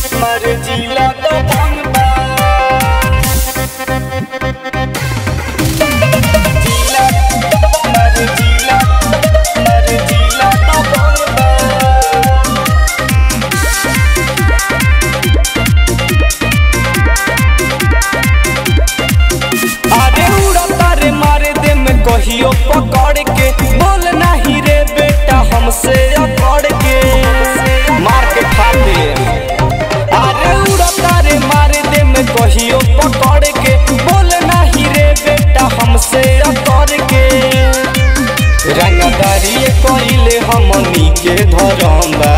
जिला तो भंगबा जिला मर जिला तो भंगबा अरे उड़ता रे मारे दे में कहियो पकड़ के बोल नहीं रे बेटा हमसे अकड़ के मार के खाते। अरे उड़ता रे मारे दे में कहियो पकड़ के बोल नहीं रे बेटा हमसे अकड़ के रंगदारी कइले हमनी के धरम्बा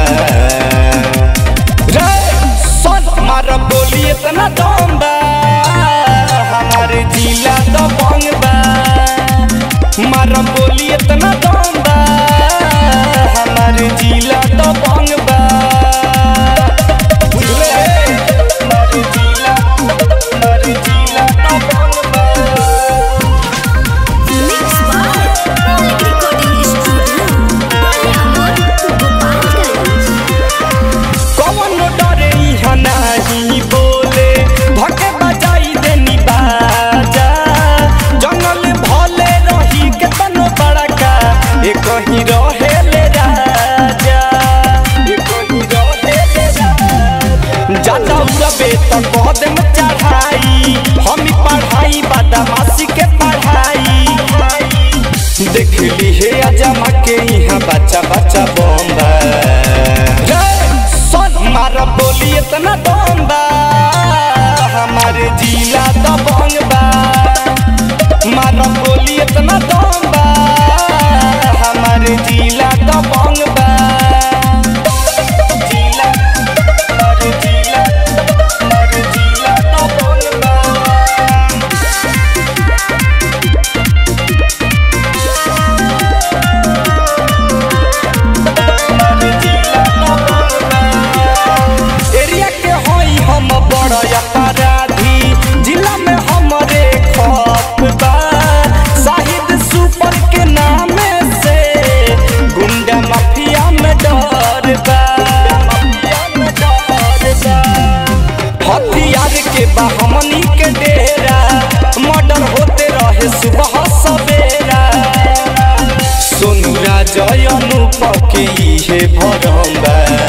रे सन मार बोली इतना दम्बा हमारे जिला तो भंगबा मार बोली इतना दम्बा हमारे जिला तो भंगबा नहीं बोले धके बजाई देनी बाजा जंगल भले रही के तनो बड़का एक ही रहेले राजा एक ही रहेले राजा जाता उड़बे तो कदम चढ़ाई हम पढ़ाई बदमाशी के पढ़ाई देख ली है अजमा के यहाँ बच्चा बच्चा बम्बा मार बोली इतना दम्बा हमारे जिला तो भंगबा मार बोली इतना दम्बा हमारे जिला तो भंगबा जिला तो भंगबा हम बड़ा अपराधी जिला में हमारे खौफ बा शाहिद सुपर के नाम से गुंडा माफिया में डर बा हथियार के बा हमनी के डेरा मर्डर होते रहे सुबह सवेरा सोनू राजा अनुप के ये भरम्बा